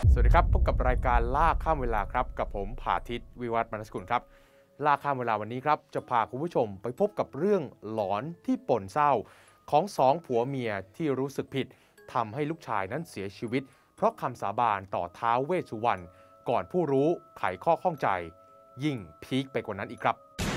สวัสดีครับพบกับรายการล่าข้ามเวลาครับกับผมผาทิตวิวัฒน์มนสกุลครับล่าข้ามเวลาวันนี้ครับจะพาคุณผู้ชมไปพบกับเรื่องหลอนที่ปนเศร้าของสองผัวเมียที่รู้สึกผิดทำให้ลูกชายนั้นเสียชีวิตเพราะคำสาบานต่อท้าวเวสสุวรรณก่อนผู้รู้ไขข้อข้องใจยิ่งพีคไปกว่านั้นอีกครับ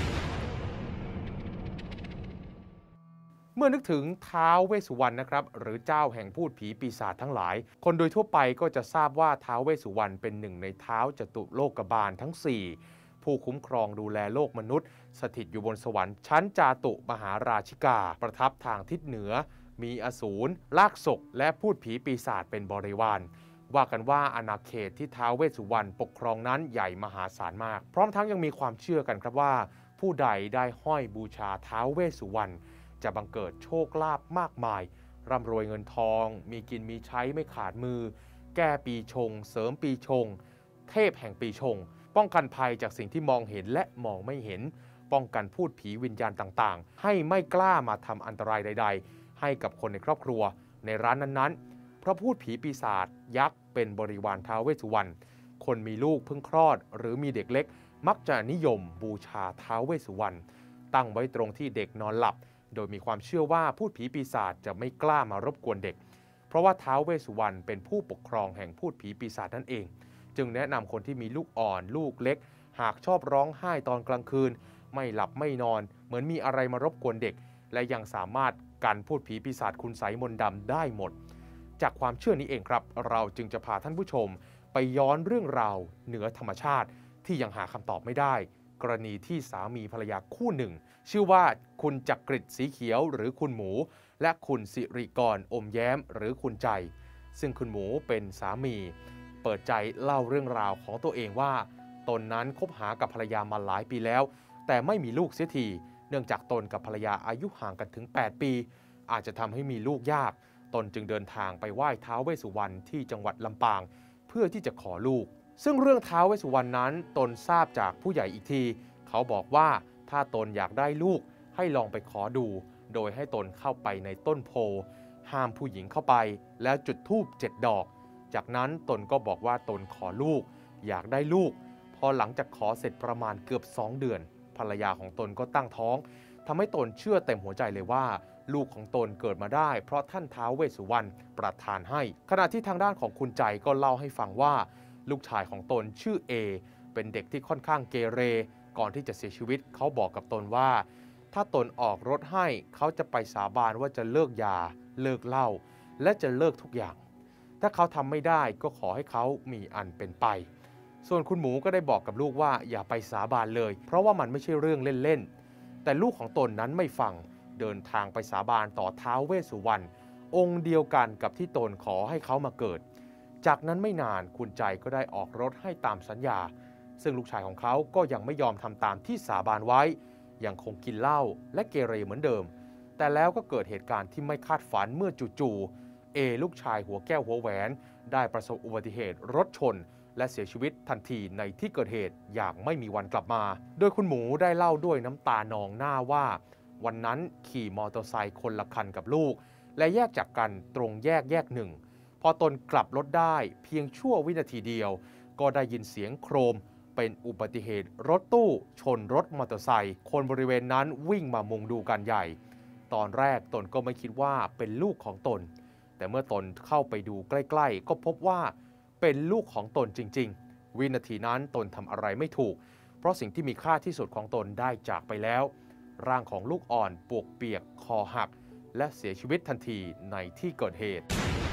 เมื่อนึกถึงท้าวเวสสุวรรณนะครับหรือเจ้าแห่งพูดผีปีศาจทั้งหลายคนโดยทั่วไปก็จะทราบว่าท้าวเวสสุวรรณเป็นหนึ่งในท้าวจตุโลกบาลทั้ง 4ผู้คุ้มครองดูแลโลกมนุษย์สถิตอยู่บนสวรรค์ชั้นจาตุมหาราชิกาประทับทางทิศเหนือมีอสูรลากศกและพูดผีปีศาจเป็นบริวารว่ากันว่าอาณาเขตที่ท้าวเวสสุวรรณปกครองนั้นใหญ่มหาศาลมากพร้อมทั้งยังมีความเชื่อกันครับว่าผู้ใดได้ห้อยบูชาท้าวเวสสุวรรณจะบังเกิดโชคลาภมากมายร่ำรวยเงินทองมีกินมีใช้ไม่ขาดมือแก้ปีชงเสริมปีชงเทพแห่งปีชงป้องกันภัยจากสิ่งที่มองเห็นและมองไม่เห็นป้องกันพูดผีวิญญาณต่างๆให้ไม่กล้ามาทำอันตรายใดๆให้กับคนในครอบครัวในร้านนั้นๆเพราะพูดผีปีศาจยักษ์เป็นบริวารท้าวเวสสุวรรณคนมีลูกเพิ่งคลอดหรือมีเด็กเล็กมักจะนิยมบูชาท้าวเวสสุวรรณตั้งไว้ตรงที่เด็กนอนหลับโดยมีความเชื่อว่าพูดผีปีศาจจะไม่กล้ามารบกวนเด็กเพราะว่าท้าวเวสสุวรรณเป็นผู้ปกครองแห่งพูดผีปีศาจนั่นเองจึงแนะนำคนที่มีลูกอ่อนลูกเล็กหากชอบร้องไห้ตอนกลางคืนไม่หลับไม่นอนเหมือนมีอะไรมารบกวนเด็กและยังสามารถกันพูดผีปีศาจคุณไสยมนต์ดำได้หมดจากความเชื่อนี้เองครับเราจึงจะพาท่านผู้ชมไปย้อนเรื่องราวเหนือธรรมชาติที่ยังหาคำตอบไม่ได้กรณีที่สามีภรรยาคู่หนึ่งชื่อว่าคุณจักริดสีเขียวหรือคุณหมูและคุณสิริกรอมแย้มหรือคุณใจซึ่งคุณหมูเป็นสามีเปิดใจเล่าเรื่องราวของตัวเองว่าตนนั้นคบหากับภรรยามาหลายปีแล้วแต่ไม่มีลูกเสียทีเนื่องจากตนกับภรรยาอายุห่างกันถึง8ปีอาจจะทำให้มีลูกยากตนจึงเดินทางไปไหว้ท้าวเวสสุวรรณที่จังหวัดลำปางเพื่อที่จะขอลูกซึ่งเรื่องท้าวเวสสุวรรณนั้นตนทราบจากผู้ใหญ่อีกทีเขาบอกว่าถ้าตนอยากได้ลูกให้ลองไปขอดูโดยให้ตนเข้าไปในต้นโพห้ามผู้หญิงเข้าไปแล้วจุดธูป7 ดอกจากนั้นตนก็บอกว่าตนขอลูกอยากได้ลูกพอหลังจากขอเสร็จประมาณเกือบ2 เดือนภรรยาของตนก็ตั้งท้องทำให้ตนเชื่อเต็มหัวใจเลยว่าลูกของตนเกิดมาได้เพราะท่านท้าวเวสสุวรรณประทานให้ขณะที่ทางด้านของคุณใจก็เล่าให้ฟังว่าลูกชายของตนชื่อเอเป็นเด็กที่ค่อนข้างเกเรก่อนที่จะเสียชีวิตเขาบอกกับตนว่าถ้าตนออกรถให้เขาจะไปสาบานว่าจะเลิกยาเลิกเหล้าและจะเลิกทุกอย่างถ้าเขาทำไม่ได้ก็ขอให้เขามีอันเป็นไปส่วนคุณหมูก็ได้บอกกับลูกว่าอย่าไปสาบานเลยเพราะว่ามันไม่ใช่เรื่องเล่นๆแต่ลูกของตนนั้นไม่ฟังเดินทางไปสาบานต่อท้าวเวสสุวรรณองค์เดียวกันกับที่ตนขอให้เขามาเกิดจากนั้นไม่นานคุณใจก็ได้ออกรถให้ตามสัญญาซึ่งลูกชายของเขาก็ยังไม่ยอมทำตามที่สาบานไว้ยังคงกินเหล้าและเกเรเหมือนเดิมแต่แล้วก็เกิดเหตุการณ์ที่ไม่คาดฝันเมื่อจู่ๆเอลูกชายหัวแก้วหัวแหวนได้ประสบอุบัติเหตุรถชนและเสียชีวิตทันทีในที่เกิดเหตุอย่างไม่มีวันกลับมาโดยคุณหมูได้เล่าด้วยน้ำตานองหน้าว่าวันนั้นขี่มอเตอร์ไซค์คนละคันกับลูกและแยกจากกันตรงแยกหนึ่งพอตนกลับรถได้เพียงชั่ววินาทีเดียวก็ได้ยินเสียงโครมเป็นอุบัติเหตุรถตู้ชนรถมอเตอร์ไซค์คนบริเวณนั้นวิ่งมามุงดูกันใหญ่ตอนแรกตนก็ไม่คิดว่าเป็นลูกของตนแต่เมื่อตนเข้าไปดูใกล้ๆก็พบว่าเป็นลูกของตนจริงๆวินาทีนั้นตนทำอะไรไม่ถูกเพราะสิ่งที่มีค่าที่สุดของตนได้จากไปแล้วร่างของลูกอ่อนปวกเปียกคอหักและเสียชีวิตทันทีในที่เกิดเหตุ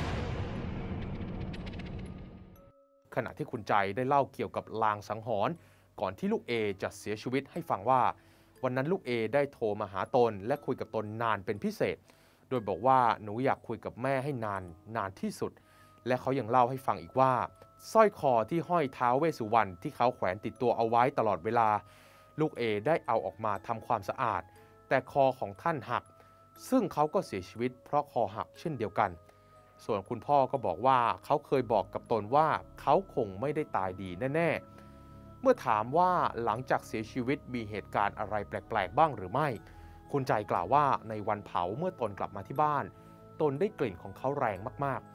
ขณะที่คุณใจได้เล่าเกี่ยวกับลางสังหรณ์ก่อนที่ลูกเอจะเสียชีวิตให้ฟังว่าวันนั้นลูกเอได้โทรมาหาตนและคุยกับตนนานเป็นพิเศษโดยบอกว่าหนูอยากคุยกับแม่ให้นานที่สุดและเขายังเล่าให้ฟังอีกว่าสร้อยคอที่ห้อยท้าวเวสสุวรรณที่เขาแขวนติดตัวเอาไว้ตลอดเวลาลูกเอได้เอาออกมาทำความสะอาดแต่คอของท่านหักซึ่งเขาก็เสียชีวิตเพราะคอหักเช่นเดียวกันส่วนคุณพ่อก็บอกว่าเขาเคยบอกกับตนว่าเขาคงไม่ได้ตายดีแน่ๆเมื่อถามว่าหลังจากเสียชีวิตมีเหตุการณ์อะไรแปลกๆบ้างหรือไม่คุณใจกล่าวว่าในวันเผาเมื่อตนกลับมาที่บ้านตนได้กลิ่นของเขาแรงมากๆ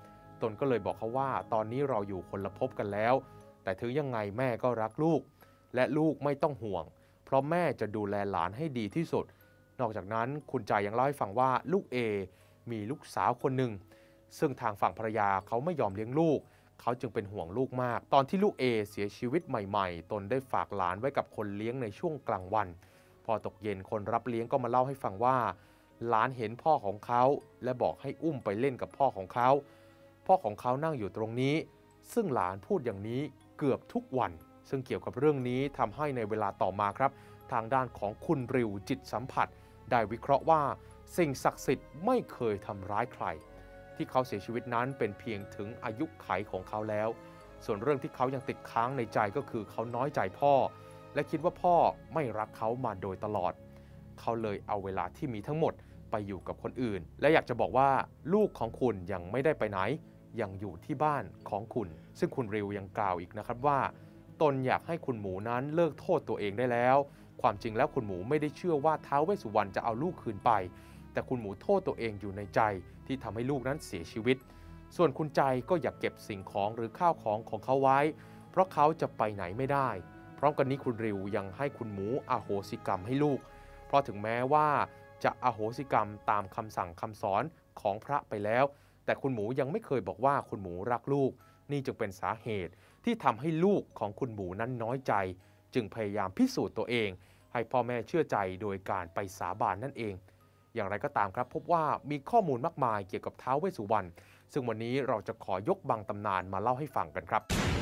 ตนก็เลยบอกเขาว่าตอนนี้เราอยู่คนละภพกันแล้วแต่ถึงยังไงแม่ก็รักลูกและลูกไม่ต้องห่วงเพราะแม่จะดูแลหลานให้ดีที่สุดนอกจากนั้นคุณใจยังเล่าให้ฟังว่าลูกเอมีลูกสาวคนหนึ่งซึ่งทางฝั่งภรรยาเขาไม่ยอมเลี้ยงลูกเขาจึงเป็นห่วงลูกมากตอนที่ลูกเอเสียชีวิตใหม่ๆตนได้ฝากหลานไว้กับคนเลี้ยงในช่วงกลางวันพอตกเย็นคนรับเลี้ยงก็มาเล่าให้ฟังว่าหลานเห็นพ่อของเขาและบอกให้อุ้มไปเล่นกับพ่อของเขาพ่อของเขานั่งอยู่ตรงนี้ซึ่งหลานพูดอย่างนี้เกือบทุกวันซึ่งเกี่ยวกับเรื่องนี้ทำให้ในเวลาต่อมาครับทางด้านของคุณริวจิตสัมผัสได้วิเคราะห์ว่าสิ่งศักดิ์สิทธิ์ไม่เคยทำร้ายใครที่เขาเสียชีวิตนั้นเป็นเพียงถึงอายุไขของเขาแล้วส่วนเรื่องที่เขายังติดค้างในใจก็คือเขาน้อยใจพ่อและคิดว่าพ่อไม่รักเขามาโดยตลอดเขาเลยเอาเวลาที่มีทั้งหมดไปอยู่กับคนอื่นและอยากจะบอกว่าลูกของคุณยังไม่ได้ไปไหนยังอยู่ที่บ้านของคุณซึ่งคุณริวยังกล่าวอีกนะครับว่าตนอยากให้คุณหมูนั้นเลิกโทษตัวเองได้แล้วความจริงแล้วคุณหมูไม่ได้เชื่อว่าท้าวเวสสุวรรณจะเอาลูกคืนไปแต่คุณหมูโทษตัวเองอยู่ในใจที่ทำให้ลูกนั้นเสียชีวิตส่วนคุณใจก็อยากเก็บสิ่งของหรือข้าวของของเขาไว้เพราะเขาจะไปไหนไม่ได้พร้อมกันนี้คุณริวยังให้คุณหมูอโหสิกรรมให้ลูกเพราะถึงแม้ว่าจะอโหสิกรรมตามคำสั่งคำสอนของพระไปแล้วแต่คุณหมูยังไม่เคยบอกว่าคุณหมูรักลูกนี่จึงเป็นสาเหตุที่ทำให้ลูกของคุณหมูนั้นน้อยใจจึงพยายามพิสูจน์ตัวเองให้พ่อแม่เชื่อใจโดยการไปสาบานนั่นเองอย่างไรก็ตามครับพบว่ามีข้อมูลมากมายเกี่ยวกับท้าวเวสสุวรรณซึ่งวันนี้เราจะขอยกบางตำนานมาเล่าให้ฟังกันครับ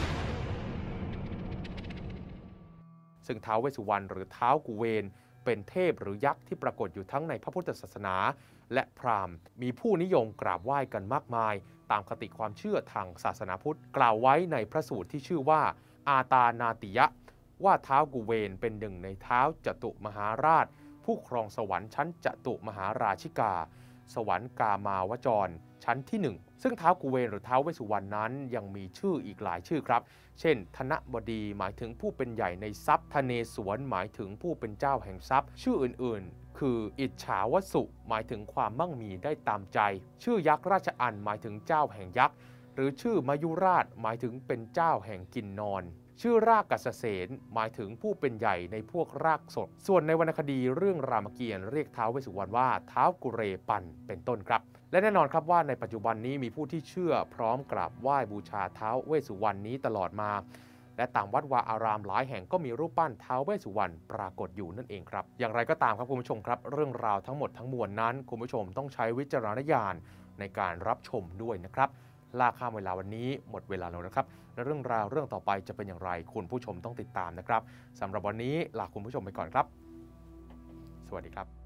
ซึ่งท้าวเวสสุวรรณหรือท้าวกุเวนเป็นเทพหรือยักษ์ที่ปรากฏอยู่ทั้งในพระพุทธศาสนาและพราหมณ์มีผู้นิยมกราบไหว้กันมากมายตามคติความเชื่อทางศาสนาพุทธกล่าวไว้ในพระสูตรที่ชื่อว่าอาตานาติยะว่าท้าวกุเวนเป็นหนึ่งในท้าวจตุมหาราชผู้ครองสวรรค์ชั้นจตุมหาราชิกาสวรรค์กามาวจรชั้นที่1ซึ่งท้าวกุเวนหรือท้าวเวสสุวรรณนั้นยังมีชื่ออีกหลายชื่อครับเช่นธนบดีหมายถึงผู้เป็นใหญ่ในทรัพย์ทเนศวรหมายถึงผู้เป็นเจ้าแห่งทรัพย์ชื่ออื่นๆคืออิจฉาวสุหมายถึงความมั่งมีได้ตามใจชื่อยักษ์ราชอันหมายถึงเจ้าแห่งยักษ์หรือชื่อมายุราชหมายถึงเป็นเจ้าแห่งกินนอนชื่อรากกัสเสนหมายถึงผู้เป็นใหญ่ในพวกรากสดส่วนในวรรณคดีเรื่องรามเกียรติ์เรียกท้าวเวสสุวรรณว่าท้าวกุเรปันเป็นต้นครับและแน่นอนครับว่าในปัจจุบันนี้มีผู้ที่เชื่อพร้อมกราบไหว้บูชาท้าวเวสสุวรรณนี้ตลอดมาและตามวัดวาอารามหลายแห่งก็มีรูปปั้นท้าวเวสสุวรรณปรากฏอยู่นั่นเองครับอย่างไรก็ตามครับคุณผู้ชมครับเรื่องราวทั้งหมดทั้งมวลนั้นคุณผู้ชมต้องใช้วิจารณญาณในการรับชมด้วยนะครับลาข้ามเวลาวันนี้หมดเวลาแล้วนะครับและเรื่องราวเรื่องต่อไปจะเป็นอย่างไรคุณผู้ชมต้องติดตามนะครับสำหรับวันนี้ลาคุณผู้ชมไปก่อนครับสวัสดีครับ